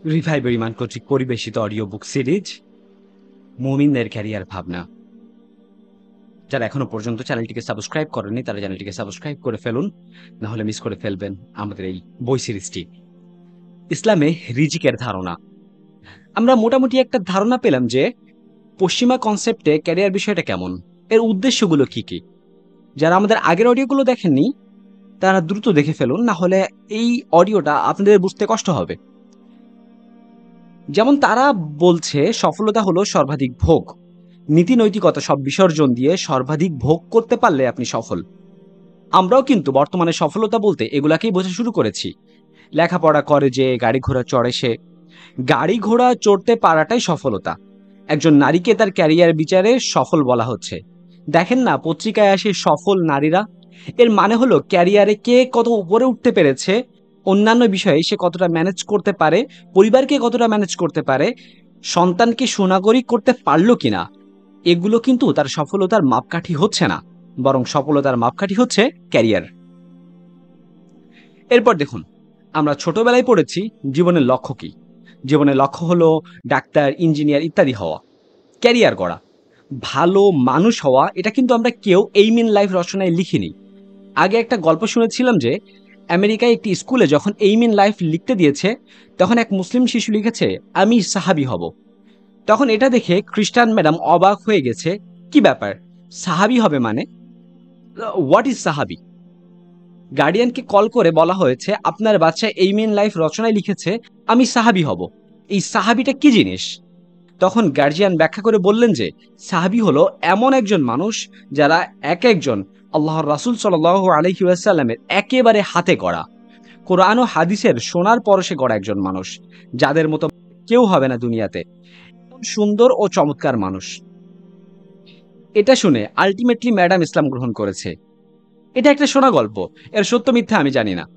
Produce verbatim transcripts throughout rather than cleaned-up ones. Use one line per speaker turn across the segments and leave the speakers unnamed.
রিভাইবার ইমান কর্তৃক পরিবেশিত অডিও বুক সিরিজ মুমিনদের ক্যারিয়ার ভাবনা। যারা এখনো পর্যন্ত চ্যানেলটিকে সাবস্ক্রাইব করেনি তারা চ্যানেলটিকে সাবস্ক্রাইব করে ফেলুন, না হলে মিস করে ফেলবেন আমাদের এই বই সিরিজটি। ইসলামে রিজিকের ধারণা। আমরা মোটামুটি একটা ধারণা পেলাম যে পশ্চিমা কনসেপ্টে ক্যারিয়ার বিষয়টা কেমন, এর উদ্দেশ্যগুলো কি কি। যারা আমাদের আগের অডিওগুলো দেখেননি তারা দ্রুত দেখে ফেলুন, না হলে এই অডিওটা আপনাদের বুঝতে কষ্ট হবে। যেমন তারা বলছে সফলতা হলো সর্বাধিক ভোগ, নীতি নৈতিকতা সব বিসর্জন দিয়ে সর্বাধিক ভোগ করতে পারলে আপনি সফল। আমরাও কিন্তু বর্তমানে সফলতা বলতে এগুলাকেই বোঝা শুরু করেছি। লেখাপড়া করে যে, গাড়ি ঘোড়া চড়ে সে, গাড়ি ঘোড়া চড়তে পারাটাই সফলতা। একজন নারীকে তার ক্যারিয়ার বিচারে সফল বলা হচ্ছে। দেখেন না পত্রিকায় আসে সফল নারীরা, এর মানে হলো ক্যারিয়ারে কে কত উপরে উঠতে পেরেছে, অন্যান্য বিষয়ে সে কতটা ম্যানেজ করতে পারে, পরিবারকে কতটা ম্যানেজ করতে পারে, সন্তানকে সুনাগরিক করতে পারলো কিনা। এগুলো কিন্তু তার সফলতার মাপকাঠি হচ্ছে না, বরং সফলতার মাপকাঠি হচ্ছে ক্যারিয়ার। এরপর দেখুন, আমরা ছোটবেলায় পড়েছি জীবনের লক্ষ্য কি। জীবনের লক্ষ্য হলো ডাক্তার, ইঞ্জিনিয়ার ইত্যাদি হওয়া, ক্যারিয়ার গড়া, ভালো মানুষ হওয়া। এটা কিন্তু আমরা কেউ এইম ইন লাইফ রচনায় লিখিনি। আগে একটা গল্প শুনেছিলাম যে আমেরিকায় একটি স্কুলে যখন এইম ইন লাইফ লিখতে দিয়েছে, তখন এক মুসলিম শিশু লিখেছে আমি সাহাবি হব। তখন এটা দেখে খ্রিস্টান ম্যাডাম অবাক হয়ে গেছে, কি ব্যাপার, সাহাবি হবে মানে, হোয়াট ইজ সাহাবি। গার্ডিয়ানকে কল করে বলা হয়েছে আপনার বাচ্চা এইম ইন লাইফ রচনায় লিখেছে আমি সাহাবি হব, এই সাহাবিটা কি জিনিস। তখন গার্জিয়ান ব্যাখ্যা করে বললেন যে সাহাবি হলো এমন একজন মানুষ যারা এক একজন আল্লাহর রাসূল সাল্লাল্লাহু আলাইহি ওয়াসাল্লামের একেবারে হাতে গড়া, কোরআন ও হাদিসের সোনার পরশে গড়া একজন মানুষ, যাদের মতো কেউ হবে না দুনিয়াতে, সুন্দর ও চমৎকার মানুষ। এটা শুনে আলটিমেটলি ম্যাডাম ইসলাম গ্রহণ করেছে। এটা একটা শোনা গল্প, এর সত্য মিথ্যা আমি জানি না।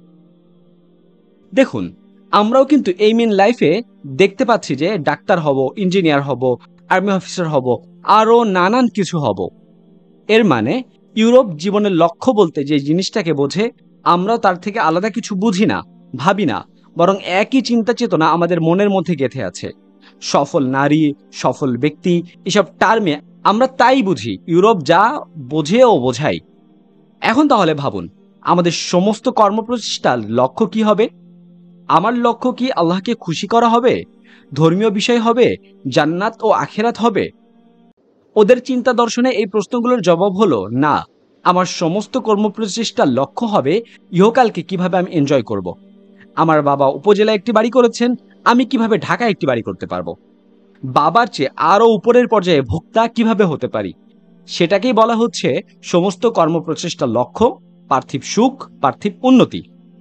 দেখুন, আমরাও কিন্তু এইম ইন লাইফে দেখতে পাচ্ছি যে ডাক্তার হব, ইঞ্জিনিয়ার হব, আর্মি অফিসার হব, আরো নানান কিছু হব। এর মানে ইউরোপ জীবনের লক্ষ্য বলতে যে জিনিসটাকে বোঝে, আমরাও তার থেকে আলাদা কিছু বুঝি না, ভাবি না, বরং একই চিন্তা চেতনা আমাদের মনের মধ্যে গেঁথে আছে। সফল নারী, সফল ব্যক্তি, এসব টার্মে আমরা তাই বুঝি ইউরোপ যা বোঝে ও বোঝাই। এখন তাহলে ভাবুন, আমাদের সমস্ত কর্মপ্রচেষ্টার লক্ষ্য কি হবে। আমার লক্ষ্য কি আল্লাহকে খুশি করা হবে, ধর্মীয় বিষয় হবে, জান্নাত ও আখেরাত হবে। ওদের চিন্তা দর্শনে এই প্রশ্নগুলোর জবাব হলো না, আমার সমস্ত কর্মপ্রচেষ্টার লক্ষ্য হবে ইহকালকে কিভাবে আমি এনজয় করব। আমার বাবা উপজেলায় একটি বাড়ি করেছেন, আমি কিভাবে ঢাকায় একটি বাড়ি করতে পারবো। বাবার চেয়ে আরো উপরের পর্যায়ে ভোক্তা কিভাবে হতে পারি, সেটাকেই বলা হচ্ছে সমস্ত কর্মপ্রচেষ্টার লক্ষ্য, পার্থিব সুখ, পার্থিব উন্নতি।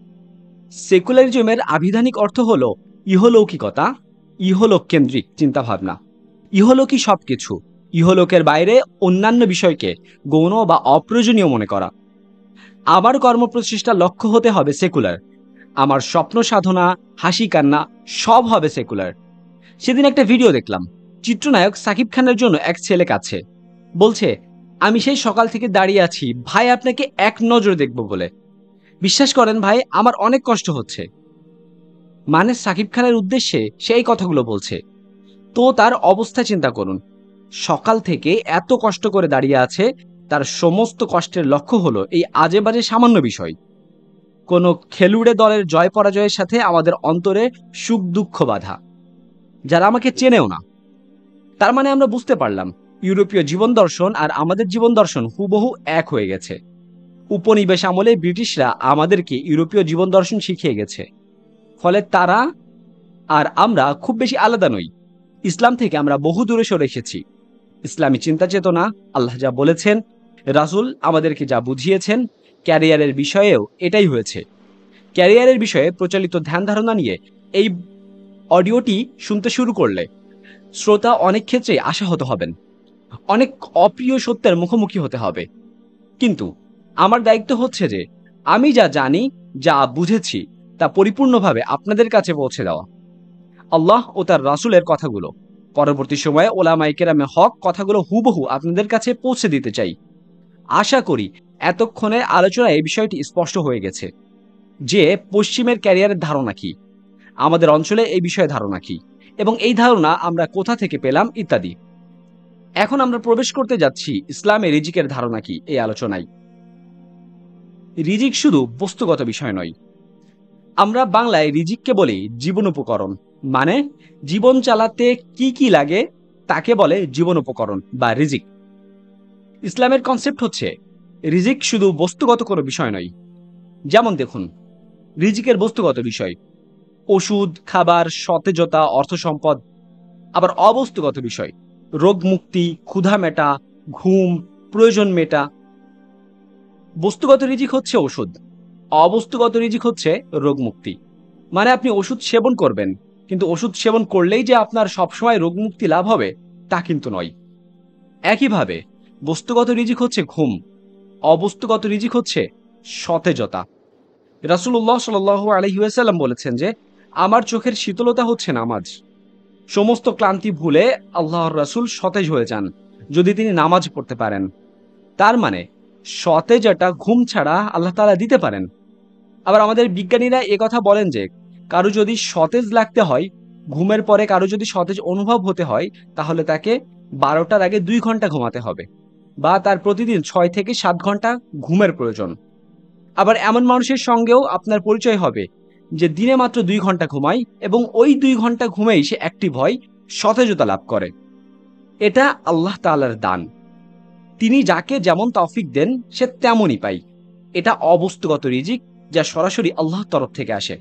সেকুলারিজমের আবিধানিক অর্থ হলো ইহলৌকিকতা, ইহলোক কেন্দ্রিক চিন্তাভাবনা। ইহলোকই সবকিছু, ইহলোকের বাইরে অন্যান্য বিষয়কে গৌণ বা অপ্রয়োজনীয় মনে করা। আমার কর্মপ্রচেষ্টার লক্ষ্য হতে হবে সেকুলার, আমার স্বপ্ন সাধনা, হাসি কান্না সব হবে সেকুলার। সেদিন একটা ভিডিও দেখলাম, চিত্রনায়ক সাকিব খানের জন্য এক ছেলে কাছে বলছে আমি সেই সকাল থেকে দাঁড়িয়ে আছি ভাই আপনাকে এক নজরে দেখব বলে, বিশ্বাস করেন ভাই আমার অনেক কষ্ট হচ্ছে। মানে সাকিব খানের উদ্দেশ্যে সেই কথাগুলো বলছে। তো তার অবস্থা চিন্তা করুন, সকাল থেকে এত কষ্ট করে দাঁড়িয়ে আছে, তার সমস্ত কষ্টের লক্ষ্য হলো এই আজে বাজে সামান্য বিষয়। কোনো খেলুড়ে দলের জয় পরাজয়ের সাথে আমাদের অন্তরে সুখ দুঃখ বাধা, যারা আমাকে চেনেও না। তার মানে আমরা বুঝতে পারলাম ইউরোপীয় জীবন দর্শন আর আমাদের জীবন দর্শন হুবহু এক হয়ে গেছে। উপনিবেশ আমলে ব্রিটিশরা আমাদেরকে ইউরোপীয় জীবন দর্শন শিখিয়ে গেছে, ফলে তারা আর আমরা খুব বেশি আলাদা নই। ইসলাম থেকে আমরা বহু দূরে সরে এসেছি। ইসলামী চিন্তা চেতনা, আল্লাহ যা বলেছেন, রাসূল আমাদেরকে যা বুঝিয়েছেন, ক্যারিয়ারের বিষয়েও এটাই হয়েছে। ক্যারিয়ারের বিষয়ে প্রচলিত ধ্যান ধারণা নিয়ে এই অডিওটি শুনতে শুরু করলে শ্রোতা অনেক ক্ষেত্রে আশাহত হবেন, অনেক অপ্রিয় সত্যের মুখোমুখি হতে হবে। কিন্তু আমার দায়িত্ব হচ্ছে যে আমি যা জানি, যা বুঝেছি, তা পরিপূর্ণভাবে আপনাদের কাছে পৌঁছে দেওয়া। আল্লাহ ও তার রাসূলের কথাগুলো, পরবর্তী সময়ে ওলামায়ে কেরামে হক কথাগুলো হুবহু আপনাদের কাছে পৌঁছে দিতে চাই। আশা করি এতক্ষণে আলোচনায় এই বিষয়টি স্পষ্ট হয়ে গেছে যে পশ্চিমের ক্যারিয়ারের ধারণা কি। আমাদের অঞ্চলে এই বিষয়ে ধারণা কি এবং এই ধারণা আমরা কোথা থেকে পেলাম ইত্যাদি। এখন আমরা প্রবেশ করতে যাচ্ছি ইসলামে রিজিকের ধারণা কি এই আলোচনায়। রিজিক শুধু বস্তুগত বিষয় নয়। আমরা বাংলায় রিজিককে বলি জীবন উপকরণ, মানে জীবন চালাতে কি কি লাগে তাকে বলে জীবন উপকরণ বা রিজিক। ইসলামের কনসেপ্ট হচ্ছে রিজিক শুধু বস্তুগত কোনো বিষয় নয়। যেমন দেখুন, রিজিকের বস্তুগত বিষয় ওষুধ, খাবার, সতেজতা, অর্থ সম্পদ। আবার অবস্তুগত বিষয় রোগ মুক্তি, ক্ষুধা মেটা, ঘুম, প্রয়োজন মেটা। বস্তুগত রিজিক হচ্ছে ওষুধ, অবস্তুগত রিজিক হচ্ছে রোগ মুক্তি। মানে আপনি ওষুধ সেবন করবেন, কিন্তু ওষুধ সেবন করলেই যে আপনার সবসময় রোগ মুক্তি লাভ হবে তা কিন্তু নয়। একইভাবে বস্তুগত রিজিক হচ্ছে ঘুম, অবস্তুগত রিজিক হচ্ছে সতেজতা। রাসূলুল্লাহ সাল্লাল্লাহু আলাইহি ওয়াসাল্লাম বলেছেন যে আমার চোখের শীতলতা হচ্ছে নামাজ। সমস্ত ক্লান্তি ভুলে আল্লাহর রাসূল সতেজ হয়ে যান যদি তিনি নামাজ পড়তে পারেন। তার মানে সতেজতা ঘুম ছাড়া আল্লাহ তাআলা দিতে পারেন। আবার আমাদের বিজ্ঞানীরা একথা বলেন যে কারো যদি সতেজ লাগতে হয়, ঘুমের পরে কারো যদি সতেজ অনুভব হতে হয়, তাহলে তাকে বারোটার আগে দুই ঘন্টা ঘুমাতে হবে, বা তার প্রতিদিন ছয় থেকে সাত ঘন্টা ঘুমের প্রয়োজন। আবার এমন মানুষের সঙ্গেও আপনার পরিচয় হবে যে দিনে মাত্র দুই ঘন্টা ঘুমায় এবং ওই দুই ঘন্টা ঘুমেই সে অ্যাক্টিভ হয়, সতেজতা লাভ করে। এটা আল্লাহ তাআলার দান। তিনি যাকে যেমন তৌফিক দেন সে তেমনই পায়। এটা অবস্তুগত রিজিক যা সরাসরি আল্লাহর তরফ থেকে আসে।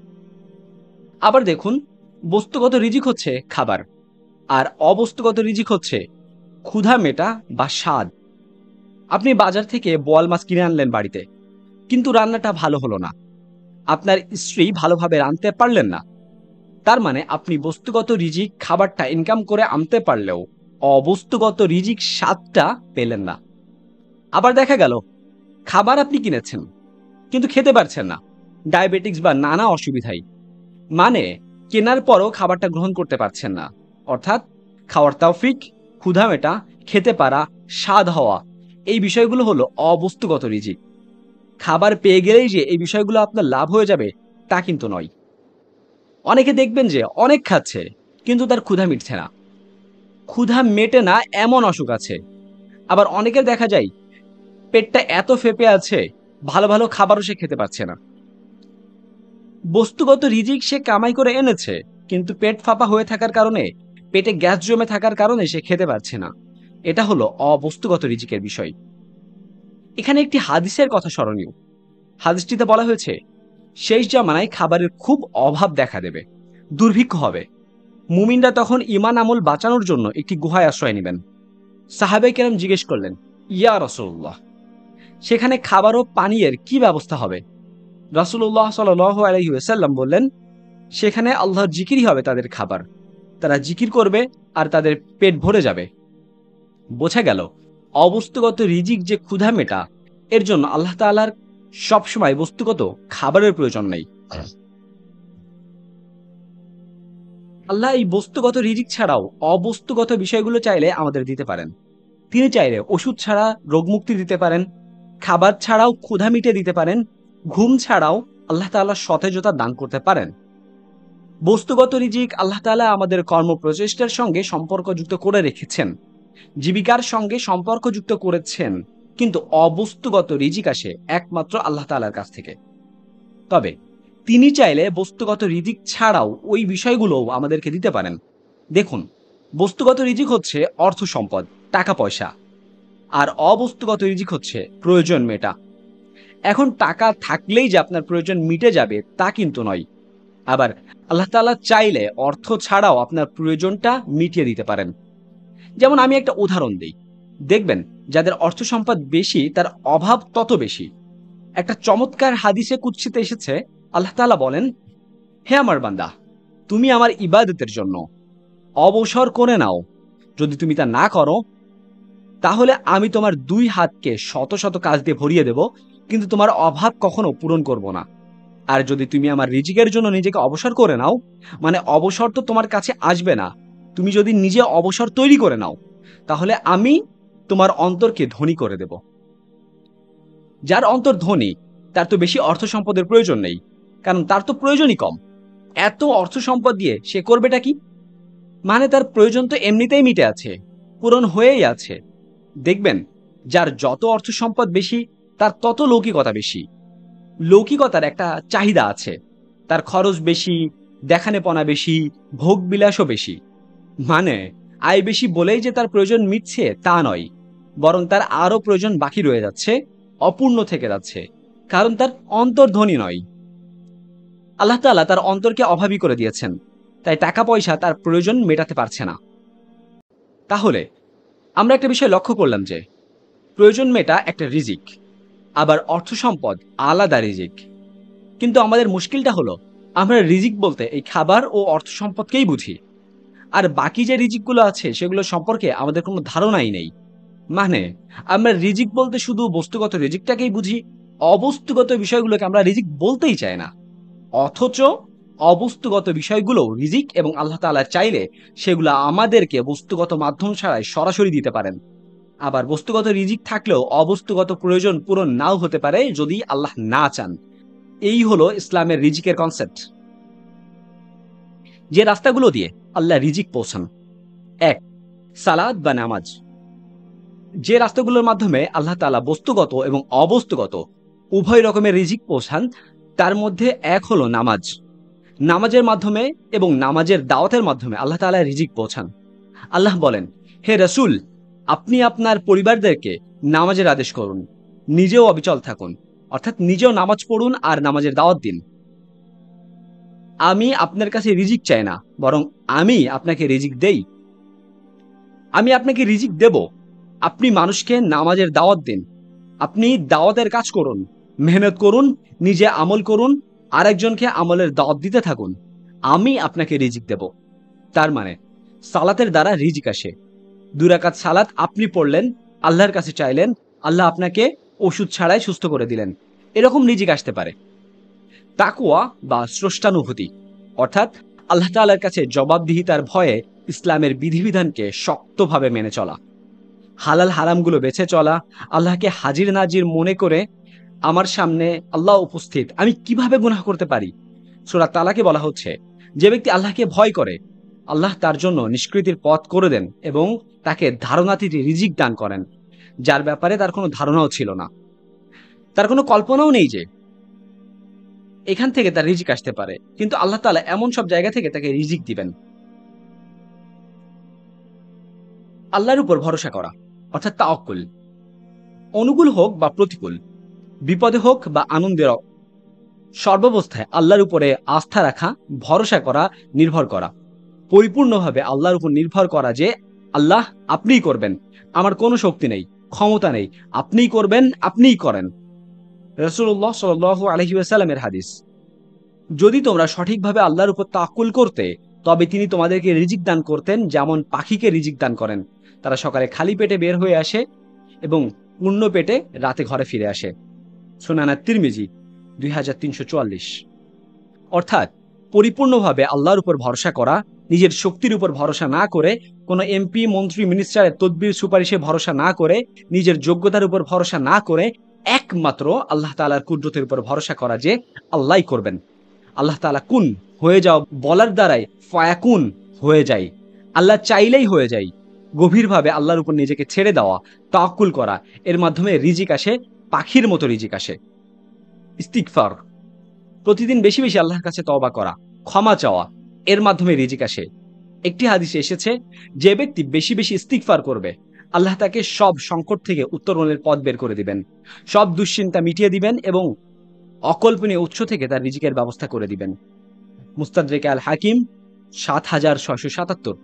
আবার দেখুন, বস্তুগত রিজিক হচ্ছে খাবার, আর অবস্তুগত রিজিক হচ্ছে ক্ষুধা মেটা বা স্বাদ। আপনি বাজার থেকে বোয়াল মাছ কিনে আনলেন বাড়িতে, কিন্তু রান্নাটা ভালো হলো না, আপনার স্ত্রী ভালোভাবে রাঁধতে পারলেন না। তার মানে আপনি বস্তুগত রিজিক খাবারটা ইনকাম করে আনতে পারলেও অবস্তুগত রিজিক স্বাদটা পেলেন না। আবার দেখা গেল খাবার আপনি কিনেছেন কিন্তু খেতে পারছেন না, ডায়াবেটিক্স বা নানা অসুবিধায়। মানে কেনার পরও খাবারটা গ্রহণ করতে পারছেন না। অর্থাৎ খাওয়ার তৌফিক, ক্ষুধা মেটা, খেতে পারা, স্বাদ হওয়া, এই বিষয়গুলো হলো অবস্তুগত রিজিক। খাবার পেয়ে গেলেই যে এই বিষয়গুলো আপনার লাভ হয়ে যাবে তা কিন্তু নয়। অনেকে দেখবেন যে অনেক খাচ্ছে কিন্তু তার ক্ষুধা মিটছে না। ক্ষুধা মেটে না এমন অসুখ আছে। আবার অনেকের দেখা যায় পেটটা এত ফেপে আছে, ভালো ভালো খাবারও সে খেতে পারছে না। বস্তুগত রিজিক সে কামাই করে এনেছে, কিন্তু পেট ফাঁপা হয়ে থাকার কারণে, পেটে গ্যাস জমে থাকার কারণে সে খেতে পারছে না। এটা হলো অবস্তুগত রিজিকের বিষয়। এখানে একটি হাদিসের কথা স্মরণীয়। হাদিসটিতে বলা হয়েছে শেষ জামানায় খাবারের খুব অভাব দেখা দেবে, দুর্ভিক্ষ হবে। মুমিনরা তখন ঈমান আমল বাঁচানোর জন্য একটি গুহায় আশ্রয় নেবেন। সাহাবায়ে কেরাম জিজ্ঞেস করলেন, ইয়া রাসূলুল্লাহ, সেখানে খাবার ও পানীয়ের কি ব্যবস্থা হবে? রাসূলুল্লাহ সাল্লাল্লাহু আলাইহি ওয়াসাল্লাম বললেন, সেখানে আল্লাহর জিকিরই হবে তাদের খাবার। তারা জিকির করবে আর তাদের পেট ভরে যাবে। বোঝা গেল অবস্তুগত রিজিক যে ক্ষুধা মেটা, এর জন্য আল্লাহ তাআলার সবসময় বস্তুগত খাবারের প্রয়োজন নেই। আল্লাহ এই বস্তুগত রিজিক ছাড়াও অবস্তুগত বিষয়গুলো চাইলে আমাদের দিতে পারেন। তিনি চাইলে ওষুধ ছাড়া রোগমুক্তি দিতে পারেন, খাবার ছাড়াও ক্ষুধা মিটিয়ে দিতে পারেন, ঘুম ছাড়াও আল্লাহ তাআলা সতেজতা দান করতে পারেন। বস্তুগত রিজিক আল্লাহ তাআলা আমাদের কর্মপ্রচেষ্টার সঙ্গে সম্পর্কযুক্ত করে রেখেছেন, জীবিকার সঙ্গে সম্পর্কযুক্ত করেছেন, কিন্তু অবস্তুগত রিজিক আসে একমাত্র আল্লাহ তাআলার কাছ থেকে। তবে তিনি চাইলে বস্তুগত রিজিক ছাড়াও ওই বিষয়গুলোও আমাদেরকে দিতে পারেন। দেখুন, বস্তুগত রিজিক হচ্ছে অর্থ সম্পদ, টাকা পয়সা, আর অবস্তুগত রিজিক হচ্ছে প্রয়োজন মেটা। এখন টাকা থাকলেই যে আপনার প্রয়োজন মিটে যাবে তা কিন্তু নয়। আবার আল্লাহ তাআলা চাইলে অর্থ ছাড়াও আপনার প্রয়োজনটা মিটিয়ে দিতে পারেন। যেমন আমি একটা উদাহরণ দিই, দেখবেন যাদের অর্থ সম্পদ বেশি তার অভাব তত বেশি। একটা চমৎকার হাদিসে কুদসিতে এসেছে, আল্লাহ তাআলা বলেন, হে আমার বান্দা, তুমি আমার ইবাদতের জন্য অবসর করে নাও। যদি তুমি তা না করো, তাহলে আমি তোমার দুই হাতকে শত শত কাজ দিয়ে ভরিয়ে দেব, কিন্তু তোমার অভাব কখনো পূরণ করব না। আর যদি তুমি আমার রিজিকের জন্য নিজেকে অবসর করে নাও, মানে অবসর তো তোমার কাছে আসবে না, তুমি যদি নিজে অবসর তৈরি করে নাও, তাহলে আমি তোমার অন্তরকে ধনী করে দেব। যার অন্তর ধনী তার তো বেশি অর্থ সম্পদের প্রয়োজন নেই, কারণ তার তো প্রয়োজনই কম। এত অর্থ সম্পদ দিয়ে সে করবেটা কি? মানে তার প্রয়োজন তো এমনিতেই মিটে আছে, পূরণ হয়েই আছে। দেখবেন যার যত অর্থ সম্পদ বেশি তার তত লৌকিকতা বেশি। লৌকিকতার একটা চাহিদা আছে, তার খরচ বেশি, দেখানেপনা বেশি, ভোগ বিলাসও বেশি। মানে আয় বেশি বলেই যে তার প্রয়োজন মিটছে তা নয়, বরং তার আরো প্রয়োজন বাকি রয়ে যাচ্ছে, অপূর্ণ থেকে যাচ্ছে, কারণ তার অন্তর ধনী নয়। আল্লাহ তাআলা তার অন্তরকে অভাবী করে দিয়েছেন, তাই টাকা পয়সা তার প্রয়োজন মেটাতে পারছে না। তাহলে আমরা একটা বিষয় লক্ষ্য করলাম যে প্রয়োজন মেটা একটা রিজিক, আবার অর্থ সম্পদ আলাদা রিজিক। কিন্তু আমাদের মুশকিলটা হলো আমরা রিজিক বলতে এই খাবার ও অর্থ সম্পদকেই বুঝি, আর বাকি যে রিজিকগুলো আছে সেগুলো সম্পর্কে আমাদের কোনো ধারণাই নেই। মানে আমরা রিজিক বলতে শুধু বস্তুগত রিজিকটাকেই বুঝি, অবস্তুগত বিষয়গুলোকে আমরা রিজিক বলতেই চাই না। অথচ অবস্তুগত বিষয়গুলো রিজিক, এবং আল্লাহ তাআলা চাইলে সেগুলো আমাদেরকে বস্তুগত মাধ্যম ছাড়াই সরাসরি দিতে পারেন। আবার বস্তুগত রিজিক থাকলেও অবস্তুগত প্রয়োজন পূরণ নাও হতে পারে যদি আল্লাহ না চান। এই হলো ইসলামের রিজিকের কনসেপ্ট। যে রাস্তাগুলো দিয়ে আল্লাহ রিজিক পৌঁছান: এক, সালাত বা নামাজ। যে রাস্তাগুলোর মাধ্যমে আল্লাহ তাআলা বস্তুগত এবং অবস্তুগত উভয় রকমের রিজিক পৌঁছান তার মধ্যে এক হলো নামাজ। নামাজের মাধ্যমে এবং নামাজের দাওয়াতের মাধ্যমে আল্লাহ তাআলা রিজিক পৌঁছান। আল্লাহ বলেন, হে রাসূল, আপনি আপনার পরিবারদেরকে নামাজের আদেশ করুন, নিজেও অবিচল থাকুন, অর্থাৎ নিজেও নামাজ পড়ুন আর নামাজের দাওয়াত দিন। আমি আপনার কাছে রিজিক চাই না, বরং আমি আপনাকে রিজিক দেই। আমি আপনাকে রিজিক দেব, আপনি মানুষকে নামাজের দাওয়াত দিন, আপনি দাওয়াতের কাজ করুন, মেহনত করুন, নিজে আমল করুন, আরেকজনকে আমলের দাওয়াত দিতে থাকুন, আমি আপনাকে রিজিক দেব। তার মানে সালাতের দ্বারা রিজিক আসে। দুই রাকাত সালাত আপনি পড়লেন, আল্লাহর কাছে চাইলেন, আল্লাহ আপনাকে ওষুধ ছাড়াই সুস্থ করে দিলেন, এরকম রিজিক আসতে পারে। তাকওয়া বা স্রষ্টানুভূতি, অর্থাৎ আল্লাহ তাআলার কাছে জবাবদিহিতার ভয়ে ইসলামের বিধিবিধানকে শক্তভাবে মেনে চলা, হালাল হারামগুলো বেছে চলা, আল্লাহকে হাজির নাজির মনে করে আমার সামনে আল্লাহ উপস্থিত, আমি কিভাবে গুনাহ করতে পারি। সূরা তালাকে বলা হচ্ছে, যে ব্যক্তি আল্লাহকে ভয় করে আল্লাহ তার জন্য নিষ্কৃতির পথ করে দেন এবং তাকে ধারণাতীত রিজিক দান করেন, যার ব্যাপারে তার কোনো ধারণাও ছিল না, তার কোনো কল্পনাও নেই যে এখান থেকে তার রিজিক আসতে পারে, কিন্তু আল্লাহ তাআলা এমন সব জায়গা থেকে তাকে রিজিক দিবেন। আল্লাহর উপর ভরসা করা, অর্থাৎ তাওয়াক্কুল। অনুকূল হোক বা প্রতিকূল, বিপদে হোক বা আনন্দের, সর্বাবস্থায় আল্লাহর উপরে আস্থা রাখা, ভরসা করা, নির্ভর করা, পরিপূর্ণভাবে আল্লাহর উপর নির্ভর করা যে আল্লাহ আপনিই করবেন, আমার কোনো শক্তি নেই, ক্ষমতা নেই, আপনিই করবেন, আপনিই করেন। রাসূলুল্লাহ সাল্লাল্লাহু আলাইহি ওয়াসাল্লামের হাদিস, যদি তোমরা সঠিকভাবে আল্লাহর উপর তাওয়াক্কুল করতে তবে তিনি তোমাদেরকে রিজিক দান করতেন যেমন পাখিকে রিজিক দান করেন। তারা সকালে খালি পেটে বের হয়ে আসে এবং পূর্ণ পেটে রাতে ঘরে ফিরে আসে। সুনান তিরমিজি দুই হাজার তিনশো চুয়াল্লিশ। অর্থাৎ পরিপূর্ণভাবে আল্লাহর উপর ভরসা করা, নিজের শক্তির উপর ভরসা না করে, কোনো এমপি মন্ত্রী মিনিস্টারের তদবির সুপারিশে ভরসা না করে, নিজের যোগ্যতার উপর ভরসা না করে একমাত্র আল্লাহ তাআলার কুদরতের উপর ভরসা করা যে আল্লাহই করবেন। আল্লাহ তাআলা কুন হয়ে যাও বলার দ্বারাই ফায়াকুন হয়ে যায়, আল্লাহ চাইলেই হয়ে যায়। গভীরভাবে আল্লাহর উপর নিজেকে ছেড়ে দেওয়া, তাওয়াক্কুল করা, এর মাধ্যমে রিজিক আসে, পাখির মতো রিজিক আসে। ইস্তিগফার, প্রতিদিন বেশি বেশি আল্লাহর কাছে তওবা করা, ক্ষমা চাওয়া, এর মাধ্যমে রিজিক আসে। একটি হাদিসে এসেছে, যে ব্যক্তি বেশি বেশি ইস্তিগফার করবে আল্লাহ তাকে সব সংকট থেকে উত্তরণের পথ বের করে দিবেন, সব দুশ্চিন্তা মিটিয়ে দিবেন এবং অকল্পনীয় উৎস থেকে তার রিজিকের ব্যবস্থা করে দিবেন। মুস্তাদরিক আল হাকিম সাত হাজার ছয়শো সাতাত্তর।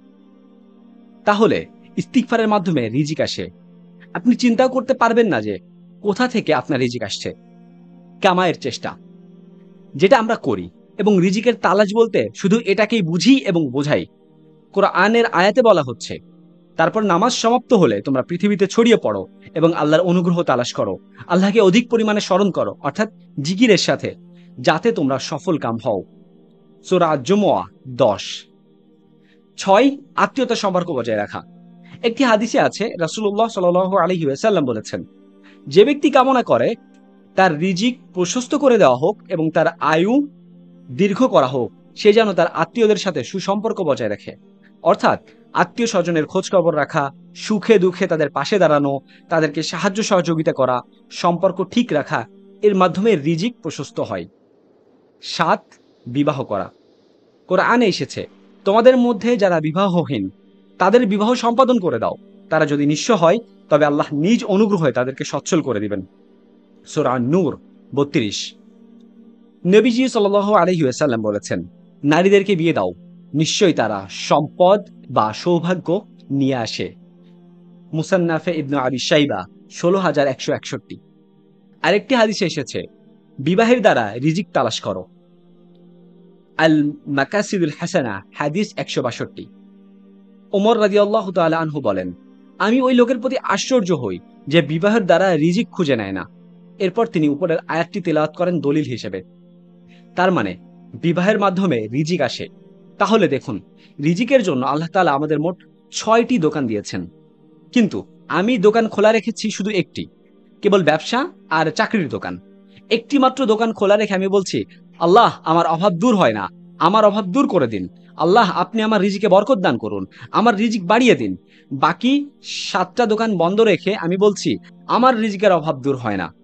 তাহলে ইস্তিগফারের মাধ্যমে রিজিক আসে। আপনি চিন্তা করতে পারবেন না যে কোথা থেকে আপনার রিজিক আসছে। কামায়ের চেষ্টা, যেটা আমরা করি, এবং রিজিকের তালাশ বলতে শুধু এটাকেই বুঝি এবং বোঝাই। কোরআনের আয়াতে বলা হচ্ছে, তারপর নামাজ সমাপ্ত হলে তোমরা পৃথিবীতে ছড়িয়ে পড়ো এবং আল্লাহর অনুগ্রহ তালাশ করো, আল্লাহকে অধিক পরিমাণে স্মরণ করো, অর্থাৎ জিকিরের সাথে, যাতে তোমরা সফল কাম হও। সূরা জুমুয়া দশ। ছয়, আত্মীয়তার সম্পর্ক বজায় রাখা। একটি হাদিসে আছে, রাসূলুল্লাহ সাল্লাল্লাহু আলাইহি ওয়াসাল্লাম বলেছেন, যে ব্যক্তি কামনা করে তার রিজিক প্রশস্ত করে দেওয়া হোক এবং তার আয়ু দীর্ঘ করা হোক, সে যেন তার আত্মীয়দের সাথে সুসম্পর্ক বজায় রাখে। অর্থাৎ আত্মীয় স্বজনের খোঁজ খবর রাখা, সুখে দুঃখে তাদের পাশে দাঁড়ানো, তাদেরকে সাহায্য সহযোগিতা করা, সম্পর্ক ঠিক রাখা, এর মাধ্যমে রিজিক প্রশস্ত হয়। সাত, বিবাহ করা। কোরআনে এসেছে, তোমাদের মধ্যে যারা বিবাহহীন তাদের বিবাহ সম্পাদন করে দাও। তারা যদি নিঃস্ব হয় তবে আল্লাহ নিজ অনুগ্রহে তাদেরকে সচ্ছল করে দিবেন। সূরা নূর বত্রিশ। নবীজি সাল্লাল্লাহু আলাইহি ওয়াসাল্লাম বলেছেন, নারীদেরকে বিয়ে দাও, নিশ্চয়ই তারা সম্পদ বা সৌভাগ্য নিয়ে আসে। মুসান্নাফে ইবনে আবি শাইবা ষোলো হাজার একশো একষট্টি। আরেকটি হাদিসে এসেছে, বিবাহের দ্বারা রিজিক তালাশ করো। আল মাকাসিদুল হাসানা হাদিস একশো বাষট্টি। ওমর রাদিয়াল্লাহু তাআলা আনহু বলেন, আমি ওই লোকের প্রতি আশ্চর্য হই যে বিবাহের দ্বারা রিজিক খুঁজে নেয় না। এরপর তিনি উপরের আয়াতটি তেলাওয়াত করেন দলিল হিসেবে। তার মানে বিবাহের মাধ্যমে রিজিক আসে। তাহলে দেখুন, রিজিকের জন্য আল্লাহ তাআলা আমাদের মোট ছয়টি দোকান দিয়েছেন, কিন্তু আমি দোকান খোলা রেখেছি শুধু একটি, কেবল ব্যবসা আর চাকরির দোকান। একটি মাত্র দোকান খোলা রেখে আমি বলছি, আল্লাহ আমার অভাব দূর হয় না, আমার অভাব দূর করে দিন, আল্লাহ আপনি আমার রিজিকে বরকত দান করুন, আমার রিজিক বাড়িয়ে দিন। বাকি সাতটা দোকান বন্ধ রেখে আমি বলছি আমার রিজিকের অভাব দূর হয় না।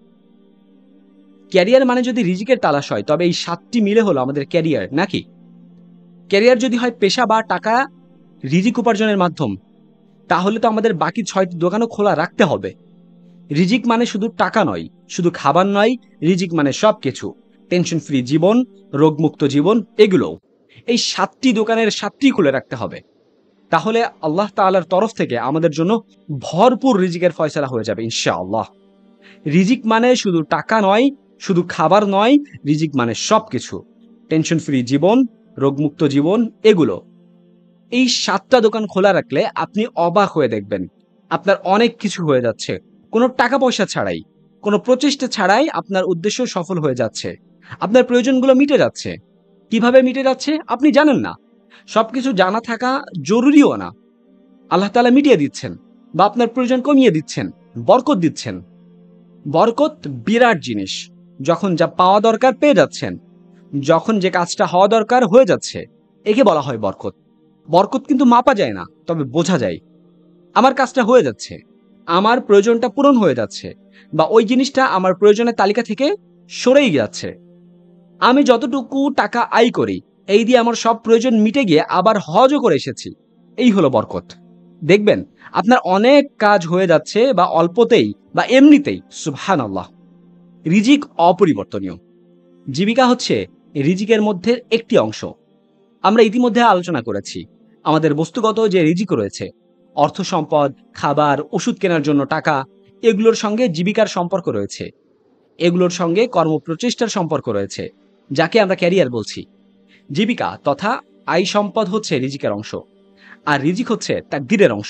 ক্যারিয়ার মানে যদি রিজিকের তালাশ হয় তবে এই সাতটি মিলে হলো আমাদের ক্যারিয়ার, নাকি? ক্যারিয়ার যদি হয় পেশা বা টাকা রিজিক উপার্জনের মাধ্যম, তাহলে তো আমাদের বাকি ছয়টি দোকানও খোলা রাখতে হবে। রিজিক মানে শুধু টাকা নয়, শুধু খাবার নয়, রিজিক মানে সবকিছু। টেনশন ফ্রি জীবন, রোগমুক্ত জীবন, এগুলো এই সাতটি দোকানের সাতটি খুলে রাখতে হবে। তাহলে আল্লাহ তাআলার তরফ থেকে আমাদের জন্য ভরপুর রিজিকের ফয়সালা হয়ে যাবে ইনশাআল্লাহ। রিজিক মানে শুধু টাকা নয়, শুধু খাবার নয়, রিজিক মানে সবকিছু। টেনশন ফ্রি জীবন, রোগমুক্ত জীবন, এগুলো এই সাতটা দোকান খোলা রাখলে আপনি অবাক হয়ে দেখবেন আপনার অনেক কিছু হয়ে যাচ্ছে, কোনো টাকা পয়সা ছাড়াই, কোনো প্রচেষ্টা ছাড়াই আপনার উদ্দেশ্য সফল হয়ে যাচ্ছে, আপনার প্রয়োজনগুলো মিটে যাচ্ছে। কিভাবে মিটে যাচ্ছে আপনি জানেন না, সবকিছু জানা থাকা জরুরিও না। আল্লাহ তাআলা মিটিয়ে দিচ্ছেন বা আপনার প্রয়োজন কমিয়ে দিচ্ছেন, বরকত দিচ্ছেন। বরকত বিরাট জিনিস। যখন যা পাওয়া দরকার পেয়ে যাচ্ছেন, যখন যে কাজটা হওয়া দরকার হয়ে যাচ্ছে, একে বলা হয় বরকত। বরকত কিন্তু মাপা যায় না, তবে বোঝা যায়। আমার কাজটা হয়ে যাচ্ছে, আমার প্রয়োজনটা পূরণ হয়ে যাচ্ছে, বা ওই জিনিসটা আমার প্রয়োজনের তালিকা থেকে সরেই যাচ্ছে। আমি যতটুকু টাকা আয় করি এই দিয়ে আমার সব প্রয়োজন মিটে গিয়ে আবার হজও করে এসেছি। এই হলো বরকত। দেখবেন আপনার অনেক কাজ হয়ে যাচ্ছে, বা অল্পতেই বা এমনিতেই। সুবহানাল্লাহ। রিজিক অপরিবর্তনীয়। জীবিকা হচ্ছে রিজিকের মধ্যে একটি অংশ। আমরা ইতিমধ্যে আলোচনা করেছি আমাদের বস্তুগত যে রিজিক রয়েছে, অর্থ সম্পদ, খাবার, ওষুধ কেনার জন্য টাকা, এগুলোর সঙ্গে জীবিকার সম্পর্ক রয়েছে। এগুলোর সঙ্গে কর্মপ্রচেষ্টার সম্পর্ক রয়েছে, যাকে আমরা ক্যারিয়ার বলছি। জীবিকা তথা আয় সম্পদ হচ্ছে রিজিকের অংশ, আর রিজিক হচ্ছে তাকদীরের অংশ।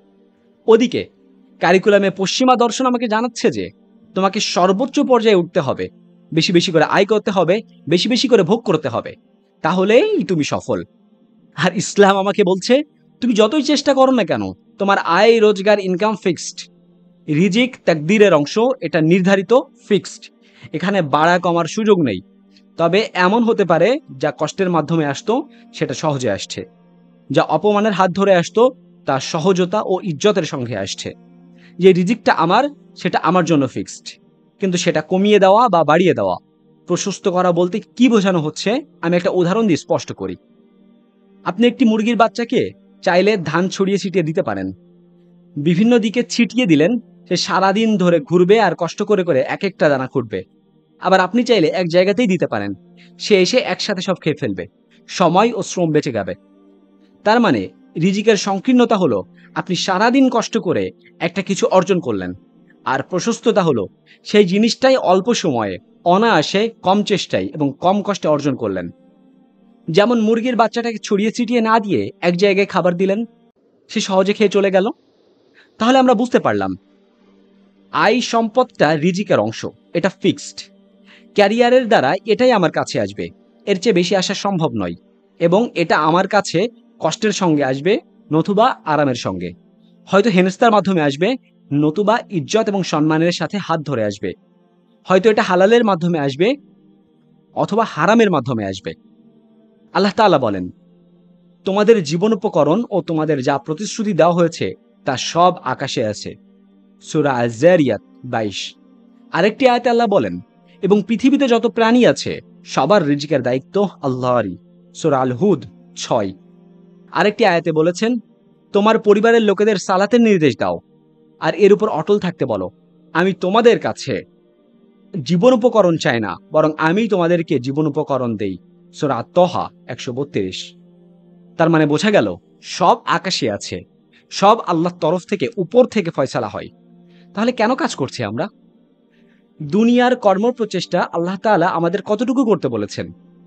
ওদিকে কারিকুলামে পশ্চিমা দর্শন আমাকে জানাচ্ছে যে তোমাকে সর্বোচ্চ পর্যায়ে উঠতে হবে, বেশি বেশি করে আয় করতে হবে, বেশি বেশি করে ভোগ করতে হবে, তাহলেই তুমি সফল। আর ইসলাম আমাকে বলছে, তুমি যতই চেষ্টা করো না কেন, তোমার আয় রোজগার ইনকাম ফিক্সড। রিজিক তাকদীরের অংশ, এটা নির্ধারিত, ফিক্সড। এখানে বাড়া কমার সুযোগ নেই। তবে এমন হতে পারে যা কষ্টের মাধ্যমে আসতো সেটা সহজে আসছে, যা অপমানের হাত ধরে আসতো তা সহজতা ও ইজ্জতের সঙ্গে আসছে। যে রিজিকটা আমার, সেটা আমার জন্য ফিক্সড, কিন্তু সেটা কমিয়ে দেওয়া বা বাড়িয়ে দেওয়া, প্রশস্ত করা বলতে কি বোঝানো হচ্ছে আমি একটা উদাহরণ দিয়ে স্পষ্ট করি। আপনি একটি মুরগির বাচ্চাকে চাইলে ধান ছড়িয়ে ছিটিয়ে দিতে পারেন। বিভিন্ন দিকে ছিটিয়ে দিলেন, সে সারাদিন ধরে ঘুরবে আর কষ্ট করে করে এক একটা দানা খুঁটবে। আবার আপনি চাইলে এক জায়গাতেই দিতে পারেন, সে এসে একসাথে সব খেয়ে ফেলবে, সময় ও শ্রম বেঁচে যাবে। তার মানে রিজিকের সংকীর্ণতা হলো আপনি সারাদিন কষ্ট করে একটা কিছু অর্জন করলেন, আর প্রশস্ততা হলো সেই জিনিসটাই অল্প সময়ে, অনায়াসে, কম চেষ্টায় এবং কম কষ্টে অর্জন করলেন। যেমন মুরগির বাচ্চাটাকে ছড়িয়ে ছিটিয়ে না দিয়ে এক জায়গায় খাবার দিলেন, সে সহজে খেয়ে চলে গেল। তাহলে আমরা বুঝতে পারলাম আয় সম্পদটা রিজিকের অংশ, এটা ফিক্সড। ক্যারিয়ারের দ্বারা এটাই আমার কাছে আসবে, এর চেয়ে বেশি আসা সম্ভব নয়, এবং এটা আমার কাছে কষ্টের সঙ্গে আসবে, নতুবা আরামের সঙ্গে। হয়তো হেনস্তার মাধ্যমে আসবে, নতুবা ইজ্জত এবং সম্মানের সাথে হাত ধরে আসবে। হয়তো এটা হালালের মাধ্যমে আসবে, অথবা হারামের মাধ্যমে আসবে। আল্লাহ তাআলা বলেন, তোমাদের জীবনোপকরণ ও তোমাদের যা প্রতিশ্রুতি দেওয়া হয়েছে তা সব আকাশে আছে। সূরা আয-যারিয়াত বাইশ। আরেকটি আয়াতে আল্লাহ বলেন, এবং পৃথিবীতে যত প্রাণী আছে সবার রিজিকের দায়িত্ব আল্লাহরই। সূরা আল হুদ ছয়। আরেকটি আয়াতে বলেছেন, তোমার পরিবারের লোকেদের সালাতের নির্দেশ দাও আর এর উপর অটল থাকতে বলো। আমি তোমাদের কাছে জীবন উপকরণ চাই না, বরং আমি তোমাদেরকে জীবন উপকরণ দেই। সূরা আত-তাহা একশো বত্রিশ। তার মানে বোঝা গেল সব আকাশে আছে, সব আল্লাহর তরফ থেকে উপর থেকে ফয়সালা হয়। তাহলে কেন কাজ করছি আমরা? দুনিয়ার কর্ম প্রচেষ্টা আল্লাহ তাআলা আমাদের কতটুকু করতে বলেছেন?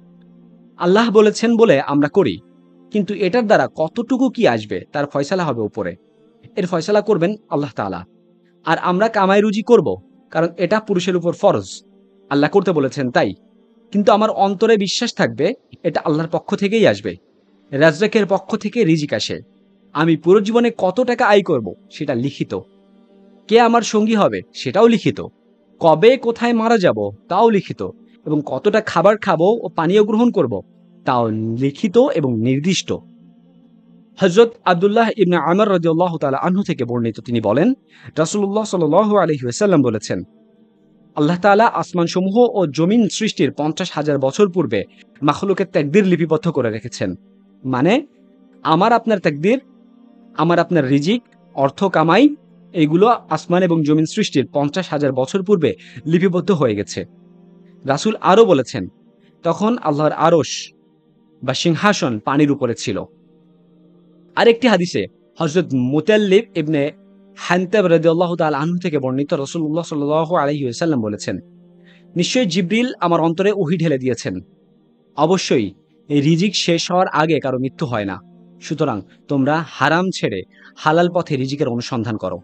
আল্লাহ বলেছেন বলে আমরা করি, কিন্তু এটার দ্বারা কতটুকু কি আসবে তার ফয়সালা হবে উপরে। এর ফয়সালা করবেন আল্লাহ তাআলা। আর আমরা কামাই রুজি করব, কারণ এটা পুরুষের উপর ফরজ, আল্লাহ করতে বলেছেন তাই। কিন্তু আমার অন্তরে বিশ্বাস থাকবে এটা আল্লাহর পক্ষ থেকেই আসবে। রাজ্জাকের পক্ষ থেকে রিজিক আসে। আমি পুরো জীবনে কত টাকা আয় করব সেটা লিখিত। কে আমার সঙ্গী হবে সেটাও লিখিত। কবে কোথায় মারা যাব তাও লিখিত। এবং কতটা খাবার খাবো ও পানীয় গ্রহণ করব তাও লিখিত এবং নির্দিষ্ট। হযরত আব্দুল্লাহ ইবনে আমর রাদিয়াল্লাহু তাআলা আনহু থেকে বর্ণিত, তিনি বলেন, রাসূলুল্লাহ সাল্লাল্লাহু আলাইহি ওয়াসাল্লাম বলেছেন, আল্লাহ তাআলা আসমানসমূহ ও জমিন সৃষ্টির পঞ্চাশ হাজার বছর পূর্বে মাখলুকের তাকদীর লিপিবদ্ধ করে রেখেছেন। মানে আমার আপনার তাকদীর, আমার আপনার রিজিক, অর্থ কামাই, এগুলো আসমান এবং জমিন সৃষ্টির পঞ্চাশ হাজার বছর পূর্বে লিপিবদ্ধ হয়ে গেছে। রাসূল আরও বলেছেন, তখন আল্লাহর আরশ বা সিংহাসন পানির উপরে ছিল। আরেকটি হাদিসে হযরত মুতাল্লিব ইবনে হানতাব রাদিয়াল্লাহু তাআলা আনহু থেকে বর্ণিত, রাসূলুল্লাহ সাল্লাল্লাহু আলাইহি ওয়াসাল্লাম বলেছেন, নিশ্চয়ই জিবরিল আমার অন্তরে ওহী ঢেলে দিয়েছেন। অবশ্যই এই রিজিক শেষ হওয়ার আগে কারো মৃত্যু হয় না, সুতরাং তোমরা হারাম ছেড়ে হালাল পথে রিজিকের অনুসন্ধান করো।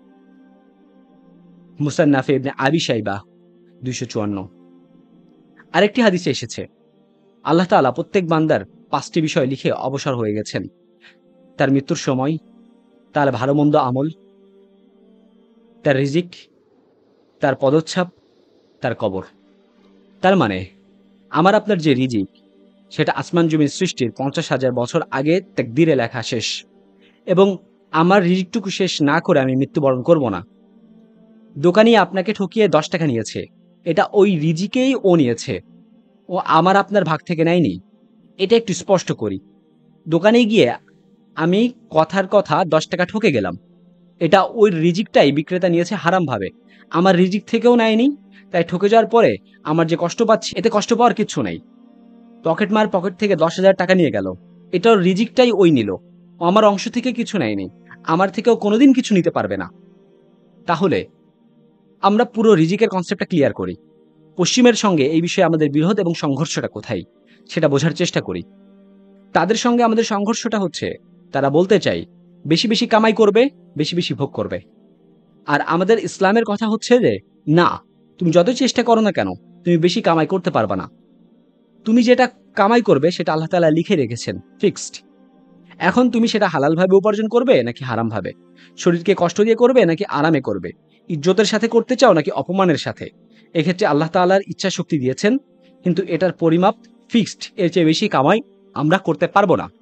মুসান্নাফে ইবনে আবি শাইবা দুইশো চুয়ান্ন। আরেকটি হাদিসে এসেছে, আল্লাহ তাআলা প্রত্যেক বান্দার পাঁচটি বিষয় লিখে অবসর হয়ে গেছেন: তার মৃত্যুর সময়, তার ভালো মন্দ আমল, তার রিজিক, তার পদচ্ছাপ, তার কবর। তার মানে আমার আপনার যে রিজিক সেটা আসমান জমির সৃষ্টির পঞ্চাশ হাজার বছর আগে তাকদীরে লেখা শেষ, এবং আমার রিজিকটুকু শেষ না করে আমি মৃত্যুবরণ করব না। দোকানি আপনাকে ঠকিয়ে দশ টাকা নিয়েছে, এটা ওই রিজিকেই ও নিয়েছে, ও আমার আপনার ভাগ থেকে নেয়নি। এটা একটু স্পষ্ট করি। দোকানে গিয়ে আমি কথার কথা দশ টাকা ঠকে গেলাম, এটা ওই রিজিকটাই বিক্রেতা নিয়েছে হারামভাবে, আমার রিজিক থেকেও নেয়নি। তাই ঠকে যাওয়ার পরে আমার যে কষ্ট পাচ্ছি, এতে কষ্ট পাওয়ার কিচ্ছু নেই। পকেট মার পকেট থেকে দশ হাজার টাকা নিয়ে গেল, এটাও রিজিকটাই ওই নিল, ও আমার অংশ থেকে কিছু নেয়নি, আমার থেকেও কোনোদিন কিছু নিতে পারবে না। তাহলে আমরা পুরো রিজিকের কনসেপ্টটা ক্লিয়ার করি। পশ্চিমের সঙ্গে এই বিষয়ে আমাদের বিরোধ এবং সংঘর্ষটা কোথায় সেটা বোঝার চেষ্টা করি। তাদের সঙ্গে আমাদের সংঘর্ষটা হচ্ছে, তারা বলতে চাই বেশি বেশি কামাই করবে, বেশি বেশি ভোগ করবে। আর আমাদের ইসলামের কথা হচ্ছে যে না, তুমি যতই চেষ্টা করো না কেন তুমি বেশি কামাই করতে পারবে না। তুমি যেটা কামাই করবে সেটা আল্লাহ তাআলা লিখে রেখেছেন, ফিক্সড। এখন তুমি সেটা হালালভাবে উপার্জন করবে নাকি হারামভাবে, শরীরকে কষ্ট দিয়ে করবে নাকি আরামে করবে, ইজ্জতের সাথে করতে চাও নাকি অপমানের সাথে, এক্ষেত্রে আল্লাহ তাআলার ইচ্ছা শক্তি দিয়েছেন, কিন্তু এটার পরিমাপ ফিক্সড। এর চেয়ে বেশি কামাই আমরা করতে পারবো না।